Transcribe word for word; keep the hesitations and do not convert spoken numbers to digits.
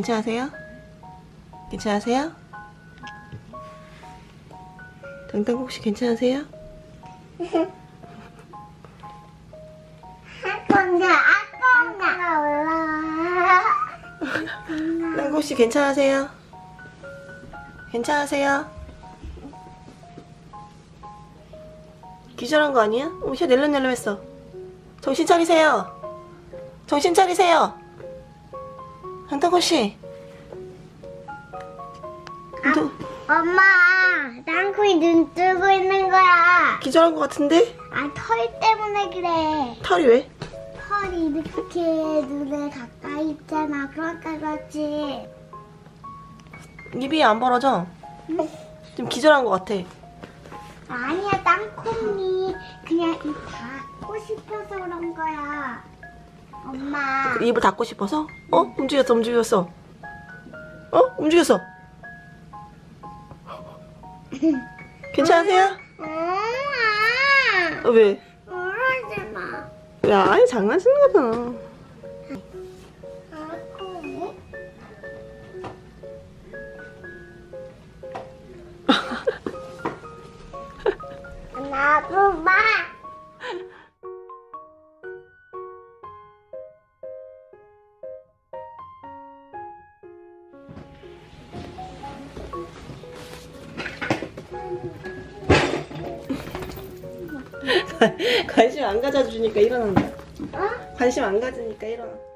괜찮으세요? 괜찮으세요? 당당 혹시 괜찮으세요? 아빠가 아빠가 올라. 당당 혹시 괜찮으세요? 괜찮으세요? 기절한 거 아니야? 어, 혀 낼름낼름했어. 정신 차리세요. 정신 차리세요. 당당호 씨. 아, 엄마, 땅콩이 눈 뜨고 있는 거야. 기절한 거 같은데? 아, 털 때문에 그래. 털이 왜? 털이 이렇게 눈에 가까이 있잖아. 그러니까 그렇지. 입이 안 벌어져. 좀 기절한 거 같아. 아니야, 땅콩이 그냥 입 닫고 싶어서 그런 거야. 엄마. 입을 닫고 싶어서? 어? 움직였어, 움직였어. 어? 움직였어. 괜찮으세요? 엄마. 어, 왜? 그러지 마. 야, 아니 장난치는 거잖아. 땅콩이? 나도 봐. 관심 안 가져주니까 일어난다. 어? 관심 안 가지니까 일어나.